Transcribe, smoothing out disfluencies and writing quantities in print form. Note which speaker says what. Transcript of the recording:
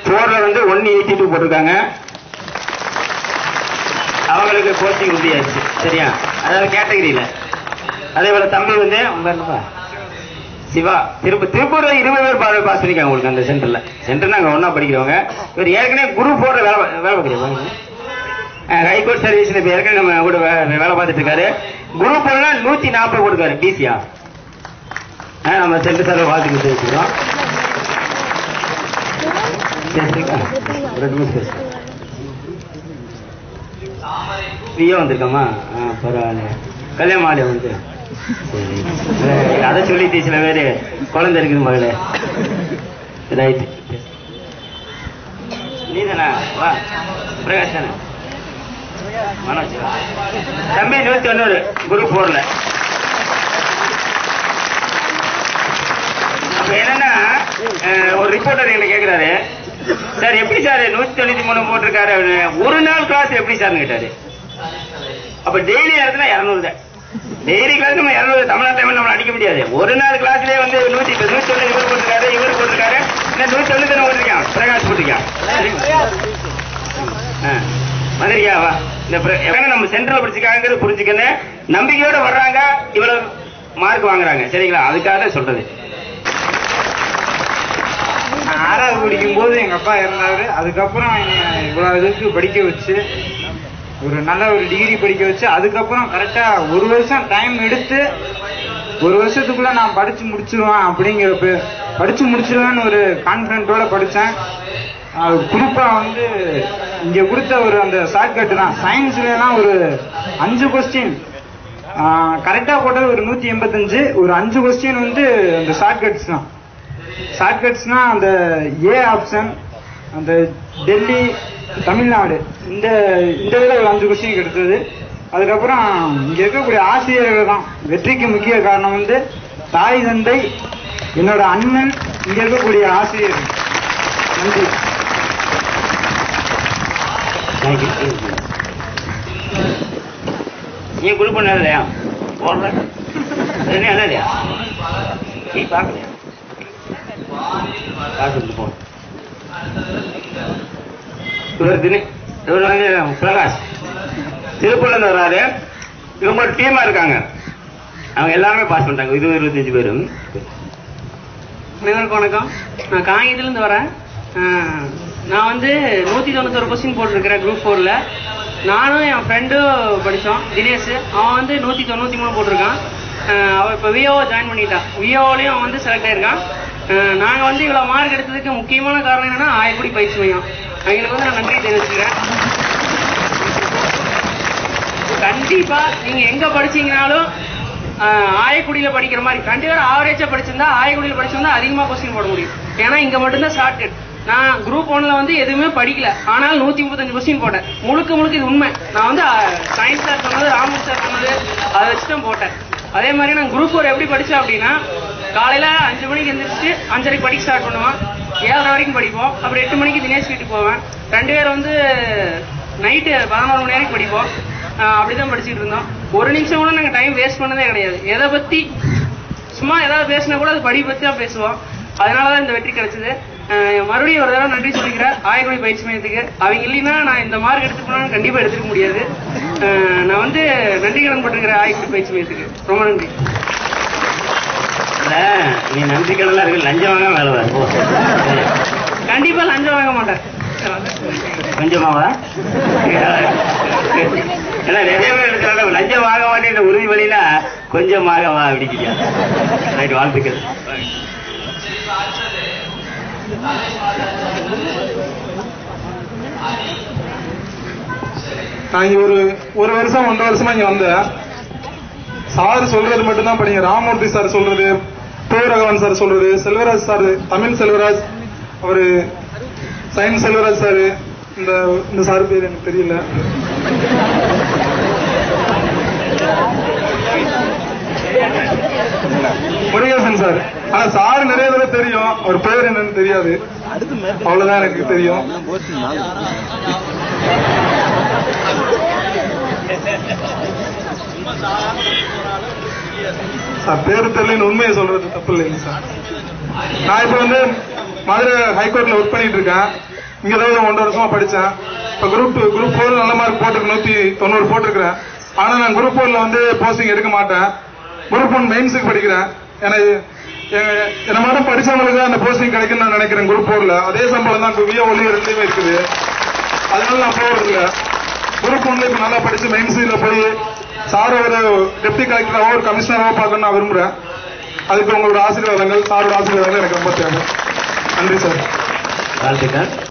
Speaker 1: 4ல வந்து 182 போட்டிருக்காங்க. அவங்களுக்கு கோச்சிங் உறுதியாச்சு. சரியா? அதாவது கேட்டகரியில. அதே போல தம்பி வந்து சிவா திருப்பூர் 20 பேர் பாஸ் பண்ணிருக்காங்க உங்களுக்கு அந்த சென்டர்ல. சென்டர் நாங்க ஒன்னா படிக்கிறவங்க. இவர் ஏற்கனவே குரூப் 4 வேலை பார்க்கிறோம். ஹைகோர்ட் சர்வீஸ்ல ஏற்கனவே நம்ம கூட வேலை பார்த்துட்டு இருக்காரு. குரூப் 1ல 140 கொடுக்காரு. பிசியா நம்ம சென்டர் சார் வாழ்த்துக்கு தெரிவிச்சுக்கிறோம். ஃப்ரீயா வந்திருக்கோமா? பரவாயில்ல. கல்யாணம் ஆளு வந்து அதை சொல்லிட்டு சில பேரு குழந்தை இருக்குது மகளே. ரைட். நீ தானே? வா பிரகாஷ் தானே? மனோஜ் தம்பி 190 குரூப் 4ல. அப்ப என்னன்னா ஒரு ரிப்போர்ட்டர் எங்களை கேட்கிறாரு, சார் எப்படி சார் 193 போட்டிருக்காரு, ஒரு நாள் கிளாஸ் எப்படி சார்னு கேட்டாரு. அப்ப டெய்லி நேரத்துல 200 தான். டெய்லி கிளாஸ் நம்ம 200 தமிழ்நாட்டில் நம்ம அடிக்க முடியாது. ஒரு நாள் கிளாஸ்லயே வந்து 190 இவர் போட்டிருக்காரு, இவர் போட்டிருக்காரு, 190 போட்டிருக்கான், பிரகாஷ் போட்டிருக்கான். வந்திருக்கியாவா? இந்த நம்ம சென்ட்ரல் படிச்சுக்காங்கிறது புரிஞ்சுக்கணும். நம்பிக்கையோட வர்றாங்க, இவ்வளவு மார்க் வாங்குறாங்க. சரிங்களா? அதுக்காக சொல்றது.
Speaker 2: 6வது படிக்கும் போது எங்க அப்பா இறந்தாரு. அதுக்கப்புறம் இவ்வளவு இதுக்கு படிக்க வச்சு ஒரு நல்ல ஒரு டிகிரி படிக்க வச்சு அதுக்கப்புறம் கரெக்டா ஒரு வருஷம் டைம் எடுத்து ஒரு வருஷத்துக்குள்ள நான் படிச்சு முடிச்சிருவேன் அப்படிங்கிற படிச்சு முடிச்சிருவேன்னு ஒரு கான்பிடன்டோட படிச்சேன். குறிப்பா வந்து இங்க கொடுத்த ஒரு அந்த ஷார்ட்கட் தான். சயின்ஸ்லாம் ஒரு 5 கொஸ்டின் கரெக்டா போட்டது ஒரு 185. ஒரு 5 கொஸ்டின் வந்து அந்த ஷார்ட்கட்ஸ் தான். ஷார்ட்கட்ஸ்னா அந்த ஏ ஆப்ஷன், அந்த டெல்லி, தமிழ்நாடு, இந்த இதில் ஒரு 5 கொஸ்டின் கிடைத்தது. அதுக்கப்புறம் இங்க இருக்கக்கூடிய ஆசிரியர்கள் தான் வெற்றிக்கு முக்கிய காரணம். வந்து தாய் தந்தை, என்னோட அண்ணன், இங்க இருக்கக்கூடிய ஆசிரியர்கள். நன்றி.
Speaker 1: நீ குரூப் பண்ணலையா? போடுற இல்லையா? நீ பார்க்கலையா? போ. இவர் பிரகாஷ் திருப்பூர்ல இருந்து வர்றாரு. இவங்க ஒரு டீமா இருக்காங்க. அவங்க எல்லாருமே பாஸ் பண்ணிட்டாங்க. 25 பேரும்.
Speaker 3: அனைவருக்கும் வணக்கம். நான் காங்கியத்துல இருந்து வரேன். நான் வந்து 191 கொஸ்டின் போட்டிருக்கிறேன் குரூப் 4ல. நானும் என் ஃப்ரெண்டும் படித்தோம். தினேஷ், அவன் வந்து 193 போட்டிருக்கான். அவன் இப்போ விஓ ஜாயின் பண்ணிட்டான். விஓலையும் அவன் வந்து செலக்ட் ஆயிருக்கான். நாங்கள் வந்து இவ்வளோ மார்க் எடுத்ததுக்கு முக்கியமான காரணம் என்னன்னா ஆயக்குடி பயிற்சி மையம். அவங்களுக்கு வந்து நான் நன்றி தெரிவிச்சுக்கிறேன். கண்டிப்பா நீங்க எங்க படிச்சீங்கனாலும் ஆயக்குடியில படிக்கிற மாதிரி கண்டிப்பா ஆவரேஜா படிச்சிருந்தா ஆயக்குடியில படிச்சிருந்தா அதிகமா கொஸ்டின் போட முடியும். ஏன்னா இங்க மட்டும்தான் ஷார்ட்கட். நான் குரூப் 1ல வந்து எதுவுமே படிக்கல, ஆனால் 135 கொஸ்டின் போட்டேன். முழுக்க இது உண்மை. நான் வந்து சயின்ஸ் சார் சொன்னது, ராமன் சார் சொன்னது, அதை வச்சுதான் போட்டேன். அதே மாதிரி நான் குரூப் 4 எப்படி படிச்சேன் அப்படின்னா, காலையில 5 மணிக்கு எந்திரிச்சு 5:30 படிக்க ஸ்டார்ட் பண்ணுவேன். 7:30 வரைக்கும் படிப்போம். அப்புறம் 8 மணிக்கு தினேஷ் வீட்டுக்கு போவேன். 2 பேர் வந்து நைட்டு 11 மணி வரைக்கும் படிப்போம். அப்படிதான் படிச்சுட்டு இருந்தோம். ஒரு நிமிஷம் கூட நாங்கள் டைம் வேஸ்ட் பண்ணதே கிடையாது. எதை பத்தி சும்மா ஏதாவது பேசினா கூட அது படி பத்தி தான் பேசுவோம். அதனாலதான் இந்த வெற்றி கிடைச்சது. மறுபடியும் ஒரு தடவை நன்றி சொல்லிக்கிறேன் ஆயக்குடி பயிற்சி மையத்துக்கு. அவங்க இல்லைன்னா நான் இந்த மார்க் எடுத்துக்கணும்னு கண்டிப்பா எடுத்துக்க முடியாது. நான் வந்து நன்றி கடன் பட்டிருக்கிறேன் ஆயக்குடி பயிற்சி மையத்துக்கு. ரொம்ப நன்றி.
Speaker 1: நீ நன்றி கடலாம் இருக்கு. லஞ்சம் வாங்க வேலை வரும்.
Speaker 3: கண்டிப்பா லஞ்சம் வாங்க மாட்டேன்.
Speaker 1: கொஞ்சமாவா? ஏன்னா நிறைய பேர் இருக்கிறாங்க லஞ்சம் வாங்க மாட்டேன். இந்த உறுதி வழியில கொஞ்சமாக வா அப்படிக்கிறியா? ரைட், வாழ்த்துக்கள்.
Speaker 4: நான் இங்க ஒரு வருஷம் 1.5 வருஷமா இங்க வந்தேன். சார் சொல்றது மட்டும்தான் படிங்க. ராமமூர்த்தி சார் சொல்றது, ரகவன் சார் சொல்றது, செல்வராஜ் சார், தமிழ் செல்வராஜ், அவரு சயின்ஸ் செல்வராஜ் சார், இந்த சார் பேர் எனக்கு தெரியல. முருகேசன் சார். ஆனா சார் நிறைய தடவை தெரியும், அவர் பேர் என்னன்னு தெரியாது. அவ்வளவுதான் எனக்கு தெரியும். சார் பேரு தெரியலன்னு உண்மையை சொல்றது தப்பு இல்லைங்க சார். நான் இப்ப வந்து மதுரை ஹைகோர்ட்ல ஒர்க் பண்ணிட்டு இருக்கேன். இங்க தான் 1.5 வருஷமா படிச்சேன். இப்ப குரூப் 4 நல்ல மார்க் போட்டு 190 போட்டிருக்கிறேன். ஆனா நான் குரூப் 4ல வந்து போஸ்டிங் எடுக்க மாட்டேன். குரூப் 1 மெயின்ஸுக்கு படிக்கிறேன். என்ன மட்டும் படிச்சவங்களுக்கு அந்த போஸ்டிங் கிடைக்கும் நான் நினைக்கிறேன். குரூப் 4ல அதே சம்பளம் தான் விஓ ஒலி 2மே இருக்குது. அதனால நான் போறது இல்ல. குரூப் 1ல இப்ப நல்லா படிச்சு மெயின்ஸ்ல போய் சார் ஒரு டெப்டி கலெக்டராவோ ஒரு கமிஷனராவோ பார்க்கணும்னு நான் விரும்புறேன். அதுக்கு உங்களோட ஆசீர்வாதங்கள், சாரோட ஆசீர்வாதங்கள் எனக்கு ரொம்ப தேவை. நன்றி சார்.
Speaker 1: வாழ்த்துக்கள்.